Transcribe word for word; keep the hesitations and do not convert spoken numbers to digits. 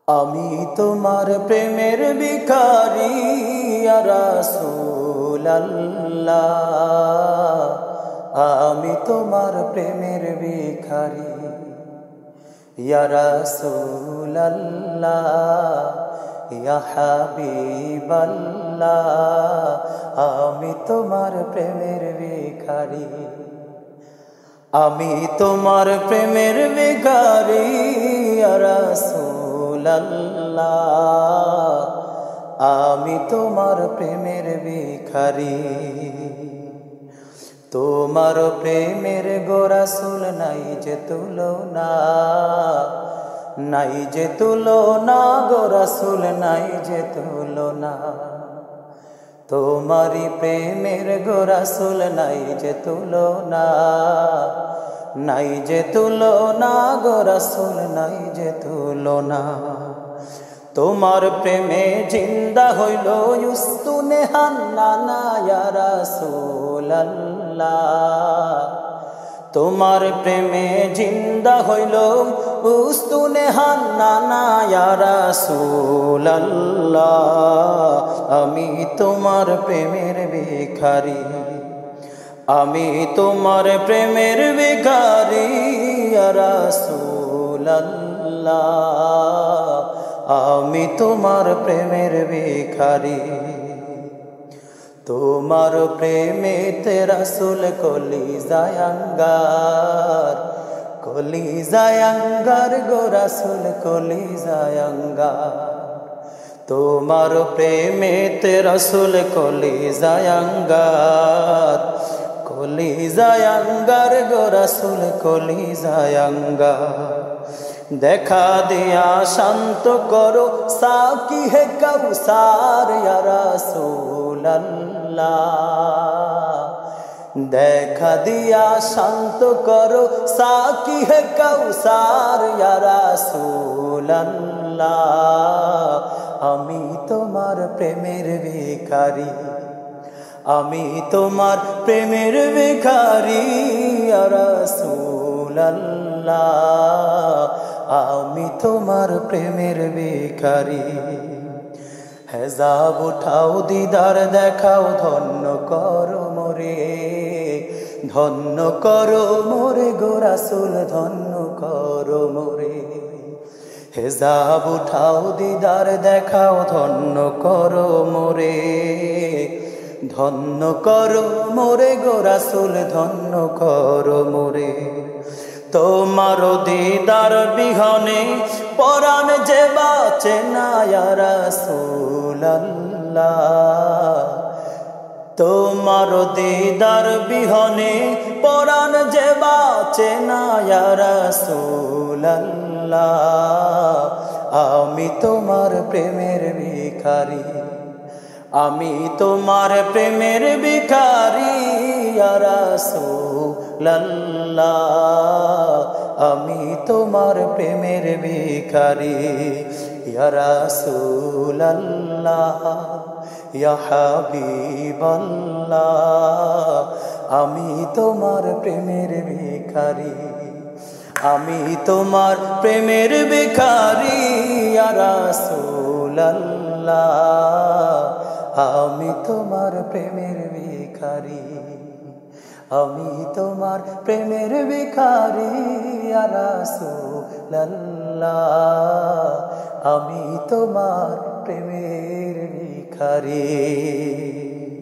আমি তোমার প্রেমের ভিখারি ইয়া রাসূলুল্লাহ, আমি তোমার প্রেমের ভিখারি ইয়া রাসূলুল্লাহ, ইয়া হাবিবাল্লাহ, আমি তোমার প্রেমের ভিখারি। আমি তোমার প্রেমের ভিখারি ইয়া রাসূলুল্লাহ, আমি তোমার প্রেমের ভিখারি। তোমার প্রেমের গো রাসূল নাই যে তুলনা, নাই যে তুলনা গো রাসূল নাই যে তুলনা। তোমারি প্রেমের গো রাসূল নাই যে তুলনা, নাই যে তুলনা গো রাসূল নাই যে তুলনা। তোমার প্রেমে জিন্দা হইল উস্তুনে হান্নানা ইয়া রাসূলুল্লাহ, তোমার প্রেমে জিন্দা হইল উস্তুনে হান্নানা ইয়া রাসূলুল্লাহ, আমি তোমার প্রেমের ভিখারি। আমি তোমার প্রেমের ভিখারি ইয়া রাসূলুল্লাহ, আমি তোমার প্রেমের ভিখারি। তোমার প্রেমেতে রাসূল কলিজায় আঙ্গার, কলিজায় আঙ্গার গো রাসূল কলিজায় আঙ্গার। তোমার প্রেমেতে রাসূল কলিজায় আঙ্গার, কলিজায় আঙ্গার গো রাসূল কলিজায় আঙ্গার। দেখা দিয়া শান্ত করো সাকি হে কাউসার ইয়া রাসূলুল্লাহ, দেখা দিয়া শান্ত করো সাকি হে কাউসার ইয়া রাসূলুল্লাহ, আমি তোমার প্রেমের ভিখারি। আমি তোমার প্রেমের ভিখারি ইয়া রাসূলুল্লাহ, আমি তোমার প্রেমের ভিখারি। হেজাব উঠাও দিদার দেখাও ধন্য করো মোরে, ধন্য করো মোরে গো রাসূল ধন্য করো মোরে। হেজাব উঠাও দিদার দেখাও ধন্য করো মোরে, ধন্য করো মোরে গো রাসূল ধন্য করো মোরে। তোমার দিদার বিহনে পরাণ যে বাঁচে না ইয়া রাসূলুল্লাহ, তোমার দিদার বিহনে পরাণ যে বাঁচে না ইয়া রাসূলুল্লাহ, আমি তোমার প্রেমের ভিখারি। আমি তোমার প্রেমের ভিখারি ইয়া রাসূলুল্লাহ, আমি তোমার প্রেমের ভিখারি ইয়া রাসূলুল্লাহ, ইয়া হাবিবাল্লাহ, আমি তোমার প্রেমের ভিখারি। আমি তোমার প্রেমের ভিখারি ইয়া রাসূলুল্লাহ, আমি তোমার প্রেমের ভিখারি। আমি তোমার প্রেমের ভিখারি ইয়া রাসূলুল্লাহ, আমি তোমার প্রেমের ভিখারি।